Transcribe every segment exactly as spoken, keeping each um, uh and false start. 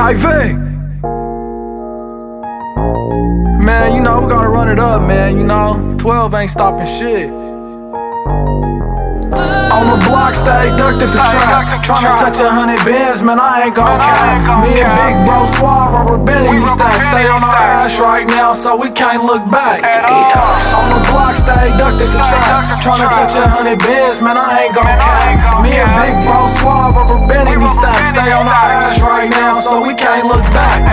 K V. Man, you know, we gotta run it up, man, you know. twelve ain't stopping shit. On the block, stay ducked at the trap. Tryna touch a hundred bands, man, I ain't gon' cap. Me and Big Bro Suave rubber banding these stacks. Stay on our ass right now, so we can't look back. On the block, stay ducked at the trap. Tryna touch a hundred bands, man, I ain't gon' cap. Me and Big Bro Suave rubber banding these stacks. Stay on our ass right now, so we can't look back.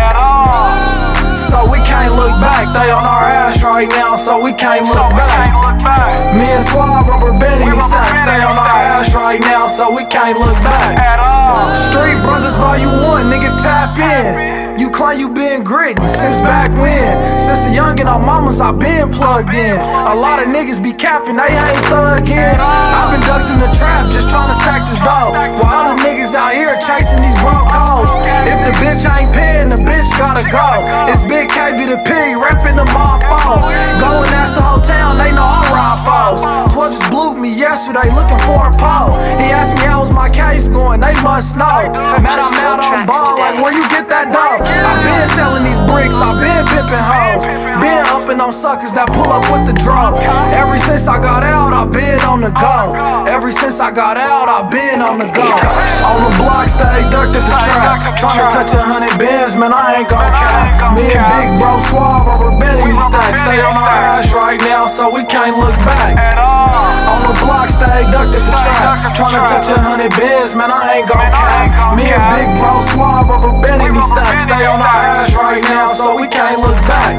So we can't look back. They on our ass right now, so we can't look back. Me and Suave rubber banding these stacks. Stay on our ass right now, so we can't look back. Street Brothers Volume one, nigga, tap in. You claim you been gritty since back when. Since a youngin' on mamas, I been plugged in. A lot of niggas be capping, they ain't thuggin'. I been ducked in the trap, just tryna stack this dough, while other niggas out here chasing these broncos. If the bitch ain't paying, the bitch gotta go. It's Big K V the P, reppin' the mob phone. Go and ask the whole town, they know I ride foes. twelve just blew me yesterday looking for a pole. He asked me how was my case going, they must know. Mad I'm out on ball, like where you get that dough? I been selling these bricks, I been pimpin' hoes. Been uppin' on suckers that pull up with the draw. Ever since I got out, I been on the go. Ever since I got out, I been on the go. On the block, stay ducked at the trap. Tryna touch a hundred bands, man, I ain't gon' cap. Me and Big Bro Suave rubber banding these stacks. Stay on our ass right now, so we can't look back. On the block, stay ducked at the trap. Tryna touch a hundred bands, man, I ain't gon' cap. Me and Big Bro Suave rubber banding these stacks. Stay on our ass right now, so we can't look back.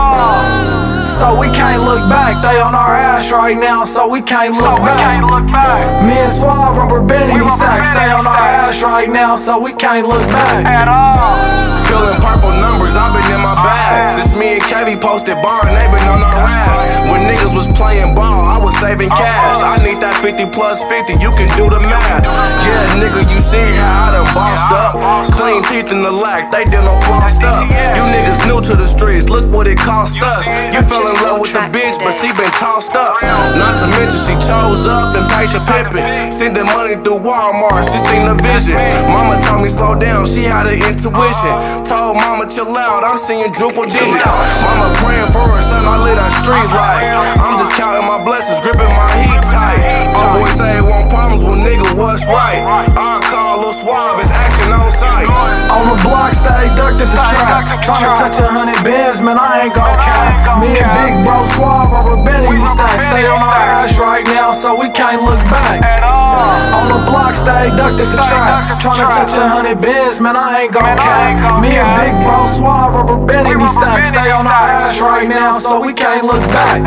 So we can't look back. They on our ass right now, so we can't look back. Me and Suave rubber banding these stacks. Stay on our ass right now, so we can't look back. Feeling purple numbers, I've been in my bag. Since me and K V posted bar, and they been on our ass. When niggas was playing ball, I was saving cash. I need that fifty plus fifty, you can do the math. Yeah, nigga, you see how I done bossed up. Clean teeth in the lack, they done no flossed up. You niggas new to the streets, look what it cost us. You fell in love with the bitch, but she been tossed up. Not to mention she chose up and paid the pimpin'. Sending money through Walmart, she seen the vision. Mama told me slow down, she had an intuition. Told mama chill out, I'm seeing drupal digits. Mama praying for her son, I live that street life. I'm just counting my blessings, gripping my heat tight. All boys say it won't problems, well nigga, what's right? I call Lil Suave, it's action on sight. On the block, stay ducked at the trap. Tryna touch a hundred bands, man, I ain't gon' cap. Me and Big Bro Suave rubber banding these stacks. Stay on our ass right now, so we can't look back. On the block, stay ducked at the trap. Tryna touch a hundred bands, man, I ain't gon' cap. Me and Big Bro Suave rubber banding these stacks. Stay on our ass right now, so we can't look back.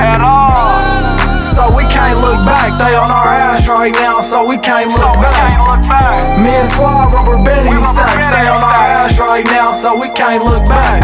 So we can't look back. They on our ass right now, so we can't look back. Me and Suave rubber banding these stacks. Stay on our ass right now, so we can't look back.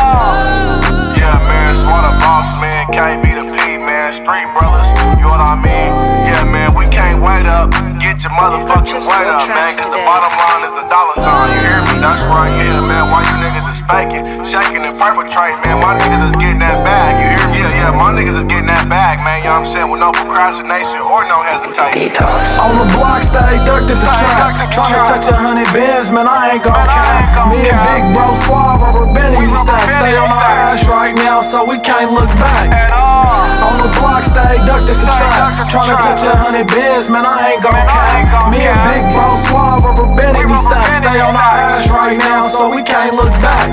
Yeah, man, Suave the boss, man. K V the P, man. Street Brothers, you know what I mean? Yeah, man, we can't wait up. Get your motherfucking weight up, man, cause the bottom line is the dollar sign, you hear me? That's right, yeah, man, why you niggas is faking, shaking and perpetrating, man, my niggas is getting that bag, you hear me? Yeah, yeah, my niggas is getting that bag, man, you know what I'm saying, with no procrastination or no hesitation. On the block, stay ducked at the trap. Tryna touch a hundred bands, man, I ain't gon' cap. Me and Big Bro Suave rubber banding these stacks. Stay on our ass right now, so we can't look back. On the block, stay ducked at the trap. Tryna touch a hundred bands, man, I ain't gon' cap. Me and Big Bro Suave rubber banding these stacks. Stay on our ass right now, so we can't look back.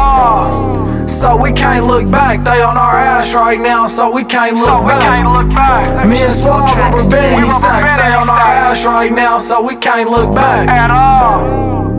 So we can't look back. They on our ass right now, so we can't look back. Me and Suave rubber banding these stacks. Stay on our ass right now, so we can't look back.